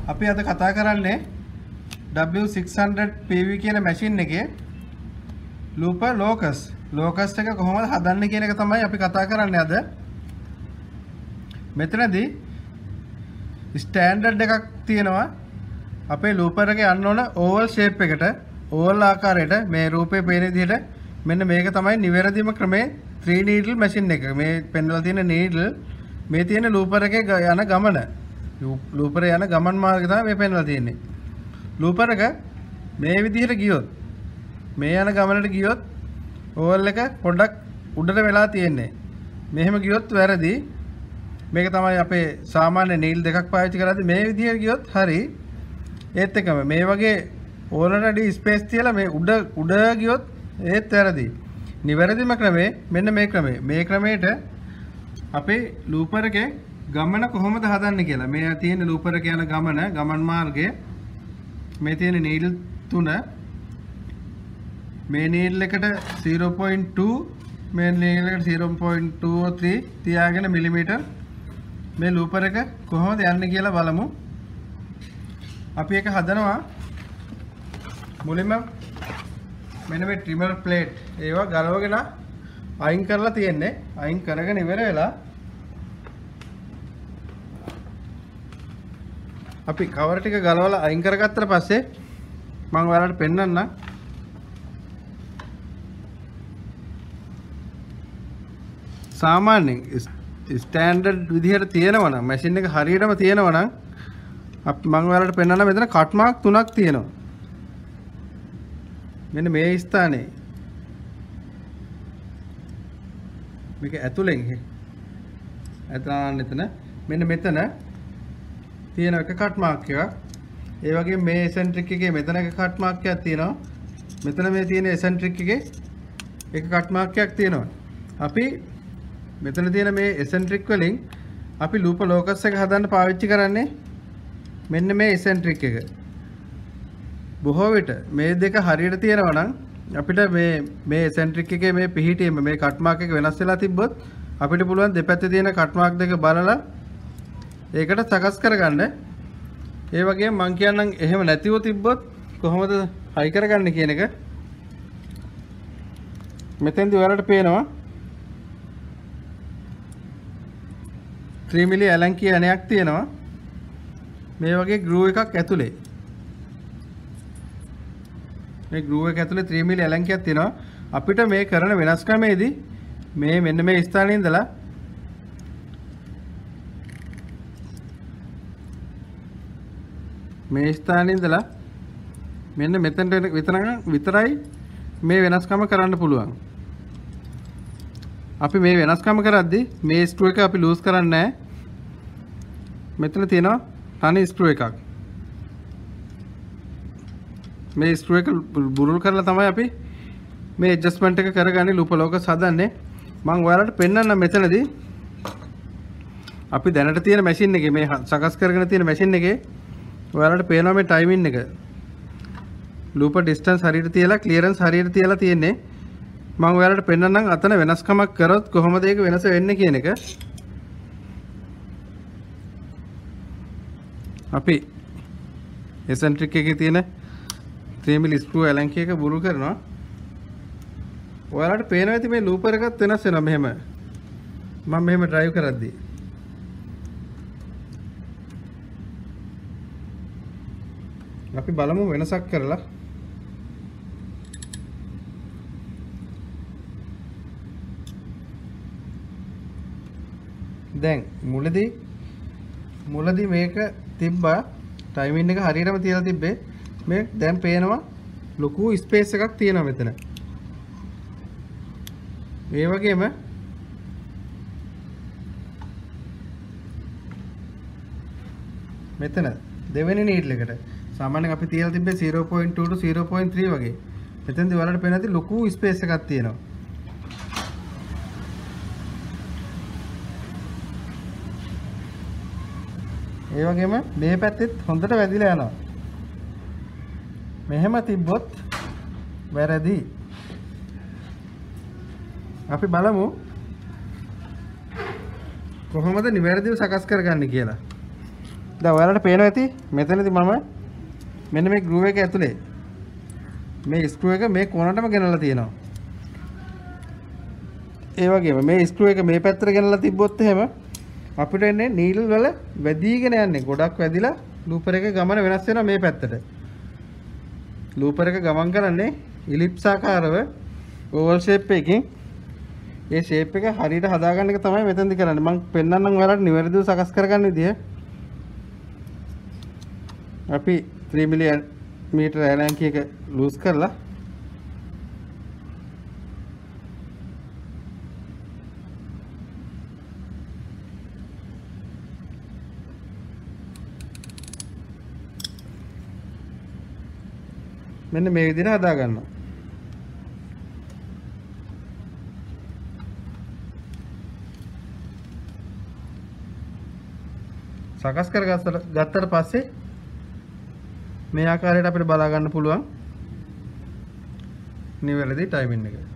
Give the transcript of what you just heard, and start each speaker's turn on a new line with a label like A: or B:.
A: අපි අද කතා කරන්නේ W600 PV කියන මැෂින් එකේ ලූපර් ලෝකස් එක කොහොමද හදන්නේ කියන එක තමයි අපි කතා කරන්නේ අද. මෙතනදී ස්ටෑන්ඩඩ් එකක් තියෙනවා. අපේ ලූපර් එකේ යන්න ඕන ඕවල් ෂේප් එකට, ඕවල් ආකාරයට මේ රූපේ පේන විදිහට. මෙන්න මේක තමයි නිවැරදිම ක්‍රමේ 3 needle machine එක. මේ පෙන්වලා තියෙන needle මේ තියෙන ලූපර් එකේ යන ගමන. ලූපර් යන ගමන් මාර්ගය තමයි මේ පෙන්වලා තියෙන්නේ. ලූපර් එක මේ විදිහට ගියොත්, මේ යන ගමනට ගියොත් ඕවල් එක පොඩ්ඩක් උඩට වෙලා තියෙන්නේ. මෙහෙම ගියොත් වැරදි. මේක තමයි අපේ සාමාන්‍ය needle දෙකක් පාවිච්චි කරද්දී මේ විදිහට ගියොත් හරි. ඒත් එකම මේ වගේ ඕනරඩි ස්පේස් තියලා මේ උඩ ගියොත් ඒත් වැරදි. නිවැරදිම ක්‍රමේ මෙන්න මේ ක්‍රමේ. මේ ක්‍රමයට අපේ ලූපර් එකේ ගමන කොහොමද හදන්නේ කියලා. මේ තියෙන ලූපර් එක යන ගමන් මාර්ගය, මේ තියෙන නීඩල් 3, මේ නීඩල් එකට 0.2, මේ නීඩල් එකට 0.23 තියාගෙන මිලිමීටර් මේ ලූපර් එක කොහොමද යන්නේ කියලා බලමු. අපි ඒක හදනවා මුලින්ම මෙන්න මේ ට්‍රිමර් ප්ලේට් ඒවා ගලවගෙන අයින් කරලා තියෙන්නේ. අයින් කරගෙන ඉවර වෙලා අපි කවර ටික ගලවලා අයින් කරගත්තට පස්සේ මම ඔයාලට පෙන්නන්නම්. සාමාන්‍යයෙන් ස්ටෑන්ඩඩ් විදිහට තියෙනවා නම්, මැෂින් එක හරියටම තියෙනවා නම් මම ඔයාලට පෙන්නන්නම්. මෙතන කට් මාක් 3ක් තියෙනවා. මෙන්න මේ ස්ථානයේ මේක ඇතුලෙන් එතන මෙන්න මෙතන තියෙන එක කට් මාක් එකක්. ඒ වගේම මේ එසෙන්ට්‍රික් එකේ මෙතන එක කට් මාක් එකක් තියෙනවා. මෙතන මේ තියෙන එසෙන්ට්‍රික් එකේ එක කට් මාක් එකක් තියෙනවා. අපි මෙතන තියෙන මේ එසෙන්ට්‍රික් වලින් අපි ලූප ලෝකස් එක හදන්න පාවිච්චි කරන්නේ මෙන්න මේ එසෙන්ට්‍රික් එක. බොහෝ විට මේ දෙක හරියට තියෙනවා නම් අපිට මේ එසෙන්ට්‍රික් එකේ මේ පිහිටීම, මේ කට් මාක් එක වෙනස් වෙලා තිබ්බොත් අපිට පුළුවන් දෙපැත්තේ තියෙන කට් මාක් දෙක බලලා ඒකට සකස් කරගන්න. ඒ වගේම මම කියන්නම් එහෙම නැතිව තිබ්බොත් කොහොමද හයි කරගන්නේ කියන එක. මෙතෙන්දී ඔයාලට පේනවා 3 මිලි ඇලන් කියන එකක් තියෙනවා. මේ වගේ ගෲව් එකක් ඇතුලේ. මේ ගෲව් එක ඇතුලේ 3 මිලි ඇලන් එකක් තියෙනවා. අපිට මේ කරන වෙනස් ක්‍රමයේදී මේ මෙන්න මේ ස්ථානයේ ඉඳලා මේ ස්ථානයේ ඉඳලා මෙන්න මෙතනට විතරයි මේ වෙනස්කම කරන්න පුළුවන්. අපි මේ වෙනස්කම කරද්දී මේ ස්ක්‍රූ එක අපි ලූස් කරන්නේ නැහැ. මෙතන තියෙනවා තනි ස්ක්‍රූ එකක්. මේ ස්ක්‍රූ එක බුරුල් කරලා තමයි අපි මේ ඇඩ්ජස්ට්මන්ට් එක කරගන්නේ ලූප ලෝකස් හදන්නේ. මම ඔයාලට පෙන්නන්නම් මෙතනදී අපි දැනට තියෙන මැෂින් එකේ, මේ සකස් කරගෙන තියෙන මැෂින් එකේ ඔයාලට පේනවා මේ ටයිමින් එක. ලූපර් ඩිස්ටන්ස් හරියට තියලා, ක්ලියරන්ස් හරියට තියලා තියෙන්නේ. මම ඔයාලට පෙන්නන්නම් අතන වෙනස්කමක් කරොත් කොහොමද ඒක වෙනස වෙන්නේ කියන එක. අපි එසෙන්ට්‍රික් එකේ තියෙන 3 මිලි ස්ක්‍රූ ඇලන් කී එක බුරු කරනවා. ඔයාලට පේනවා ඇති මේ ලූපර් එකත් වෙනස් වෙනවා මෙහෙම. මම මෙහෙම ඩ්‍රයිව් කරද්දී අපි බලමු වෙනසක් කරලා. දැන් මුලදී මේක තිබ්බා, ටයිමින් එක හරියටම තියලා තිබ්බේ. මේ දැන් පේනවා ලොකු ස්පේස් එකක් තියෙනවා මෙතන. ඒ වගේම මෙතන දෙවෙනි නීඩල් එකට සාමාන්‍යයෙන් අපි තියලා තිබ්බේ 0.2 to 0.3 වගේ. මෙතෙන්දී ඔයාලට පේන ඇති ලොකු ස්පේස් එකක් තියෙනවා. ඒ වගේම මේ පැත්තෙත් හොඳට වැදිලා යනවා. මෙහෙම තිබ්බොත් වැරදි. අපි බලමු කොහොමද නිවැරදිව සකස් කරගන්නේ කියලා. දැන් ඔයාලට පේනවා ඇති මෙතනදී මම මෙන්න මේ ගෲව් එක ඇතුලේ මේ ස්ක්‍රූ එක මේ කොනටම ගෙනල්ලා තියෙනවා. ඒ වගේම මේ ස්ක්‍රූ එක මේ පැත්තට ගෙනල්ලා තිබ්බොත් එහෙම අපිට එන්නේ නීඩල් වල වැදීගෙන යන්නේ. ගොඩක් වැදිලා ලූපර් එකේ ගමන වෙනස් වෙනවා මේ පැත්තට. ලූපර් එක ගමන් කරන්නේ ඉලිප්ස් ආකාරව ඕවල් ෂේප් එකකින්. ඒ ෂේප් එක හරියට හදාගන්න එක තමයි මෙතෙන්දි කරන්නේ. මම පෙන්නන්නම් ඔයාලට නිවැරදිව සකස් කරගන්න විදිය. අපි 3 මිලිමීටර් ඇලැන්කි එක ලූස් කරලා මෙන්න මේ විදිහට හදා ගන්නවා. සකස් කරගත්තට පස්සේ මේ ආකාරයට අපිට බලා ගන්න පුළුවන් නිවැරදි ටයිමින් එක.